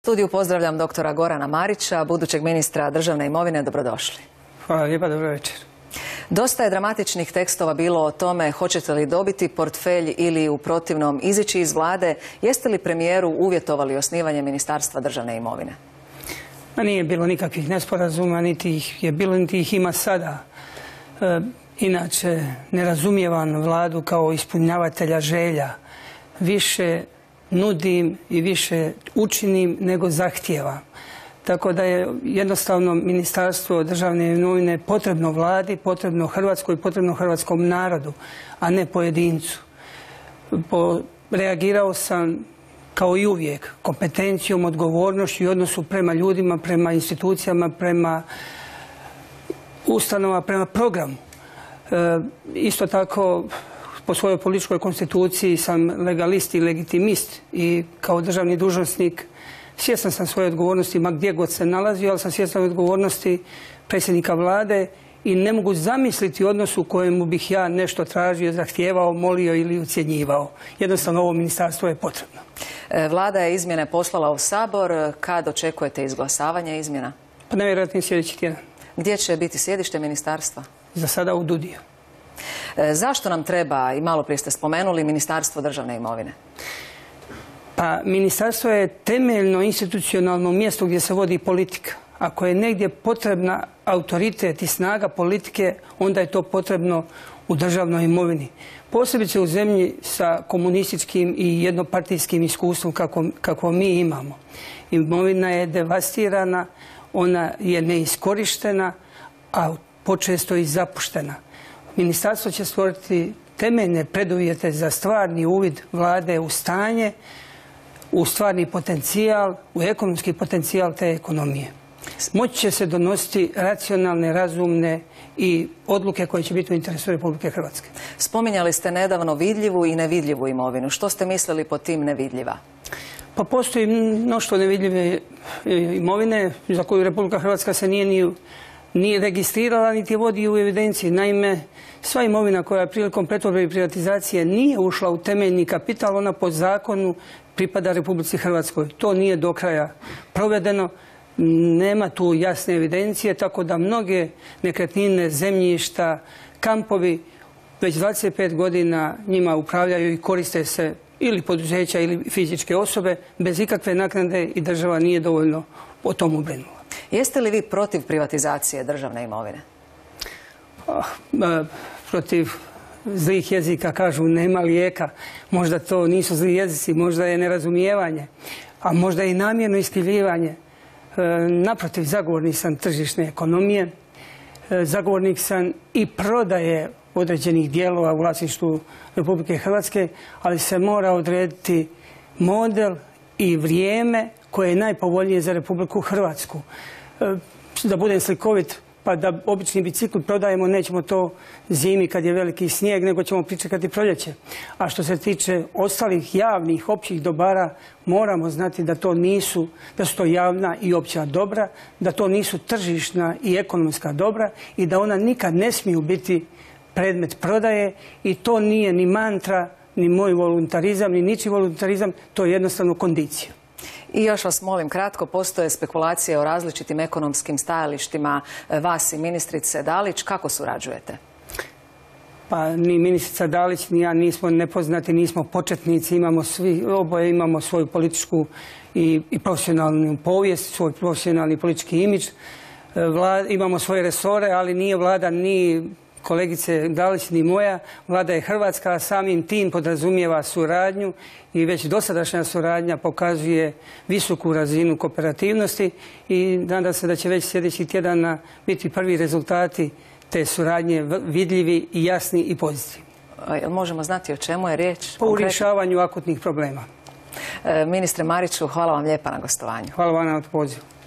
studiju pozdravljam doktora Gorana Marića, budućeg ministra državne imovine. Dobrodošli. Hvala lijepa, dobro večer. Dosta je dramatičnih tekstova bilo o tome hoćete li dobiti portfelj ili u protivnom izići iz vlade. Jeste li premijeru uvjetovali osnivanje Ministarstva državne imovine? Nije bilo nikakvih nesporazuma, niti ih je bilo, niti ih ima sada. Inače, ne razumijevam vladu kao ispunjavatelja želja. Više nudim i više učinim nego zahtijevam. Tako da je jednostavno Ministarstvo državne imovine potrebno vladi, potrebno Hrvatskoj, potrebno hrvatskom narodu, a ne pojedincu. Reagirao sam kao i uvijek kompetencijom, odgovornošću i odnosu prema ljudima, prema institucijama, prema ustanovama, prema programu. Isto tako, po svojoj političkoj konstituciji sam legalist i legitimist i kao državni dužnosnik svjestan sam svoje odgovornosti ma gdje god se nalazio, ali sam svjestan odgovornosti predsjednika vlade i ne mogu zamisliti odnos u kojemu bih ja nešto tražio, zahtijevao, molio ili ucjenjivao. Jednostavno ovo ministarstvo je potrebno. Vlada je izmjene poslala u Sabor. Kad očekujete izglasavanje izmjena? Pa najvjerojatnije sljedeći tjedan. Gdje će biti sjedište ministarstva? Za sada u DUUDI-u. Zašto nam treba, i malo prije ste spomenuli, Ministarstvo državne imovine? Pa ministarstvo je temeljno institucionalno mjesto gdje se vodi politika. Ako je negdje potrebna autoritet i snaga politike, onda je to potrebno u državnoj imovini. Posebice u zemlji sa komunističkim i jednopartijskim iskustvom kako mi imamo. Imovina je devastirana, ona je neiskorištena, a počesto i zapuštena. Ministarstvo će stvoriti temeljne preduvjete za stvarni uvid vlade u stanje, u stvarni potencijal, u ekonomski potencijal te ekonomije. Moći će se donositi racionalne, razumne i odluke koje će biti u interesu Republike Hrvatske. Spominjali ste nedavno vidljivu i nevidljivu imovinu. Što ste mislili pod tim nevidljiva? Pa postoji mnoštvo nevidljive imovine za koju Republika Hrvatska se nije registrirala niti vodi u evidenciji. Naime, sva imovina koja prilikom pretvorbe i privatizacije nije ušla u temeljni kapital, ona po zakonu pripada Republici Hrvatskoj. To nije do kraja provedeno, nema tu jasne evidencije, tako da mnoge nekretnine, zemljišta, kampovi već 25 godina njima upravljaju i koriste se ili poduzeća ili fizičke osobe bez ikakve naknade i država nije dovoljno o tomu brinula. Jeste li vi protiv privatizacije državne imovine? Protiv zlih jezika kažu nema lijeka. Možda to nisu zli jezici, možda je nerazumijevanje, a možda i namjerno iskrivljivanje. Naprotiv, zagovornik sam tržišne ekonomije, zagovornik sam i prodaje određenih dijelova u vlasništvu Republike Hrvatske, ali se mora odrediti model i vrijeme koje je najpovoljnije za Republiku Hrvatsku. Da budem slikovit, pa da obični bicikl prodajemo, nećemo to zimi kad je veliki snijeg, nego ćemo pričekati proljeće. A što se tiče ostalih javnih, općih dobara, moramo znati da su to javna i opća dobra, da to nisu tržišna i ekonomska dobra i da ona nikad ne smiju biti predmet prodaje i to nije ni mantra, ni moj voluntarizam, ni ničiji voluntarizam, to je jednostavno kondicija. I još vas molim kratko, postoje spekulacije o različitim ekonomskim stajalištima vas i ministrice Dalić. Kako surađujete? Pa ni ministrica Dalić ni ja nismo nepoznati, nismo početnici, oboje imamo svoju političku i profesionalnu povijest, svoj profesionalni politički imidž. Imamo svoje resore, ali nije vlada ni kolegice Dalić ni moja. Vlada je hrvatska, a samim tim podrazumijeva suradnju i već dosadašnja suradnja pokazuje visoku razinu kooperativnosti i nadam se da će već sljedeći tjedan biti prvi rezultati te suradnje vidljivi i jasni i pozitivni. Možemo znati o čemu je riječ? U rješavanju akutnih problema. Ministre Mariću, hvala vam lijepa na gostovanju. Hvala vam na pozivu.